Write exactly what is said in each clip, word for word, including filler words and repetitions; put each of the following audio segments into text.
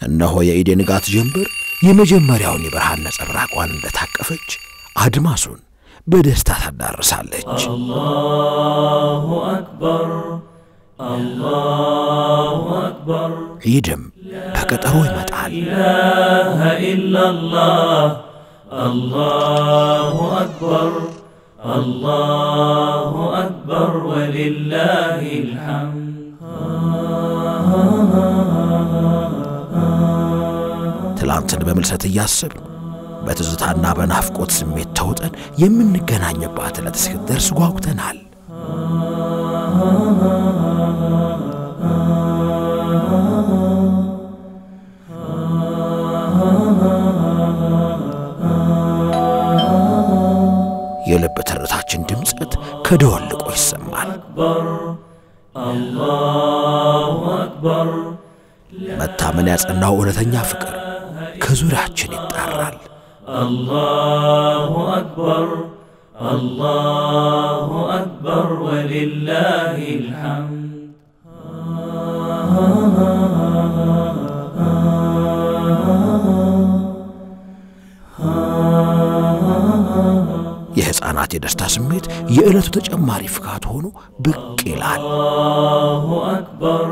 እነሆ የኢድ ንጋት ጀምበር የመጀመሪያውን የብርሃን ነጸብራቋን እንደታቀፈች አድማሱን በደስታ ታዳርሳለች። አላሁ አክበር አላሁ አክበር ኢድም በቀጠሮ ይመጣል። ኢላሃ ኢላላህ አላሁ አክበር አላሁ አክበር ወሊላሂል ሐምድ ትላንትን በምልሰት እያሰብን በትዝታና በናፍቆት ስሜት ተውጠን የምንገናኝባት ዕለት እስክትደርስ ጓጉተናል። የልብ ትርታችን ድምጸት ከደወልቆ ይሰማል። አላሁ አክበር መታመን ያጸናው እውነተኛ ፍቅር ከዙሪያችን ይጣራል። አላሁ አክበር አላሁ አክበር ወሊላሂል ሐምድ የሕፃናት የደስታ ስሜት የዕለቱ ተጨማሪ ፍካት ሆኖ ብቅ ይላል። አላሁ አክበር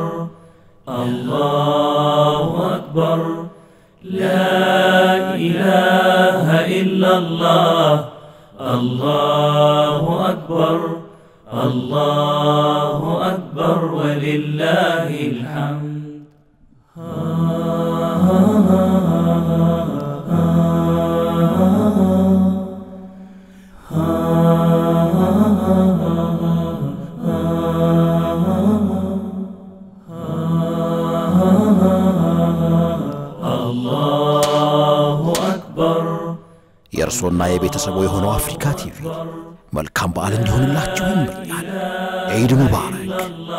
አላሁ አክበር لا إله إلا الله الله أكبر الله أكبر ولله الحمد የእርሶና የቤተሰቡ የሆነው አፍሪካ ቲቪ መልካም በዓል እንዲሆንላችሁ ይመኛል። ዒድ ሙባረክ።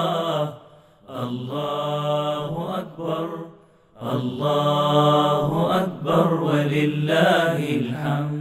አላሁ አክበር አላሁ አክበር ወሊላሂል ሐምድ